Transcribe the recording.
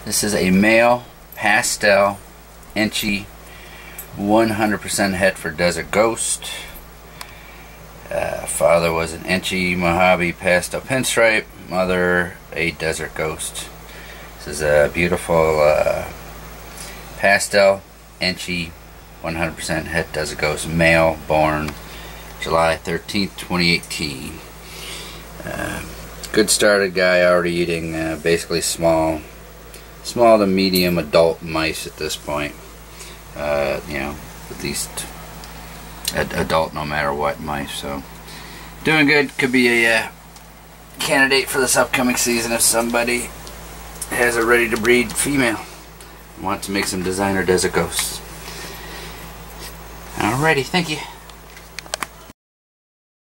This is a male Pastel Enchi 100% het for Desert Ghost. Father was an Enchi Mojave Pastel Pinstripe, mother a Desert Ghost. This is a beautiful Pastel Enchi 100% het Desert Ghost male, born July 13th, 2018. Good started guy, already eating basically small to medium adult mice at this point. You know, at least adult no matter what mice. So doing good. Could be a candidate for this upcoming season if somebody has a ready to breed female and wants to make some designer Desert Ghosts. Alrighty, thank you.